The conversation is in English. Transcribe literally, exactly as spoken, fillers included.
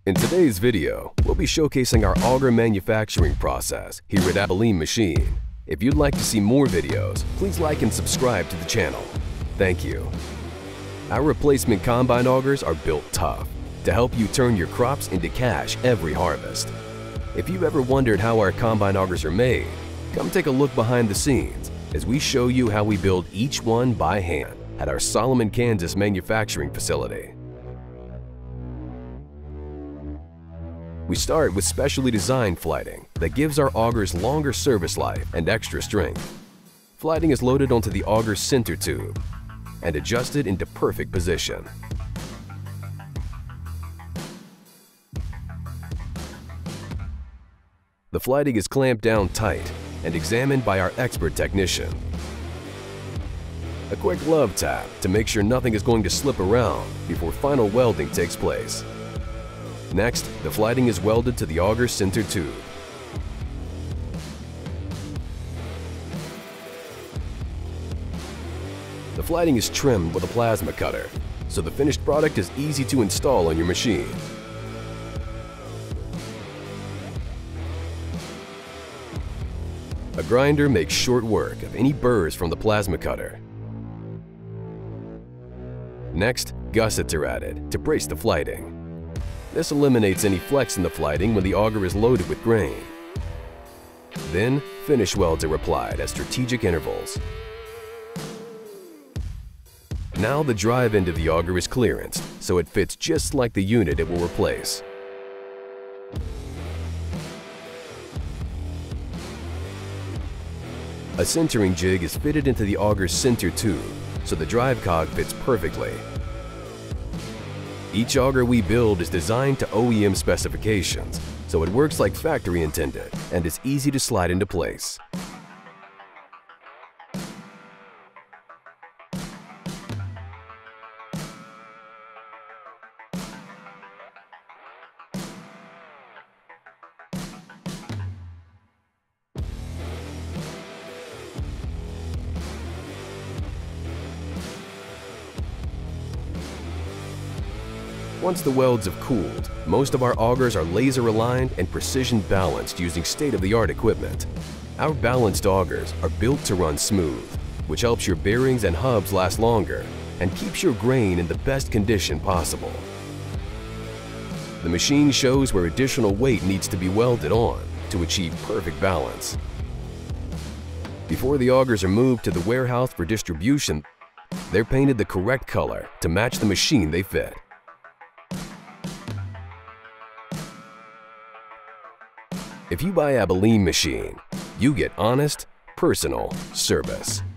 In today's video, we'll be showcasing our auger manufacturing process here at Augers Machine. If you'd like to see more videos, please like and subscribe to the channel. Thank you. Our replacement combine augers are built tough to help you turn your crops into cash every harvest. If you've ever wondered how our combine augers are made, come take a look behind the scenes as we show you how we build each one by hand at our Solomon, Kansas manufacturing facility. We start with specially designed flighting that gives our augers longer service life and extra strength. Flighting is loaded onto the auger's center tube and adjusted into perfect position. The flighting is clamped down tight and examined by our expert technician. A quick love tap to make sure nothing is going to slip around before final welding takes place. Next, the flighting is welded to the auger's center tube. The flighting is trimmed with a plasma cutter, so the finished product is easy to install on your machine. A grinder makes short work of any burrs from the plasma cutter. Next, gussets are added to brace the flighting. This eliminates any flex in the flighting when the auger is loaded with grain. Then, finish welds are applied at strategic intervals. Now the drive end of the auger is clearanced, so it fits just like the unit it will replace. A centering jig is fitted into the auger's center tube, so the drive cog fits perfectly. Each auger we build is designed to O E M specifications, so it works like factory intended and is easy to slide into place. Once the welds have cooled, most of our augers are laser aligned and precision balanced using state-of-the-art equipment. Our balanced augers are built to run smooth, which helps your bearings and hubs last longer and keeps your grain in the best condition possible. The machine shows where additional weight needs to be welded on to achieve perfect balance. Before the augers are moved to the warehouse for distribution, they're painted the correct color to match the machine they fit. If you buy Augers Machine, you get honest, personal service.